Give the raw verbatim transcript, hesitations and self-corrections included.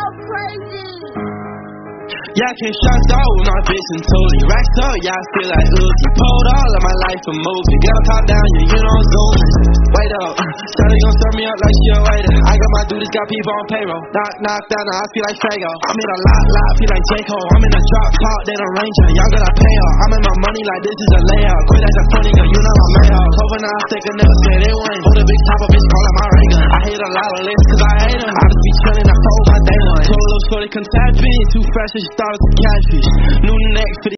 crazy. Yeah, I can't stress out with my bitch and totally racked up. Yeah, I feel like Uzi. Pulled all of my life a movie. Get up, top down, yeah, you know I'm zooming. Wait up, Shawty gon' serve me up like she a waiter. I got my dudes, got people on payroll. Knock, knock down, I feel like Fago. I'm in a lot, lot, feel like J. Cole. I'm in a drop top, they don't ranger. Y'all gotta pay up. I'm in my money like this is a layout. Quit acting funny, girl, you know I'm made up. Hoping I stick a never said it went. Hold a big top, a bitch, call it my ring gun. I hate a lot of lists, cause I hate them. I just be chillin', I told my day one. Told a little shorty, come tap in. Too fresh, she thought it was a catfish. New neck for the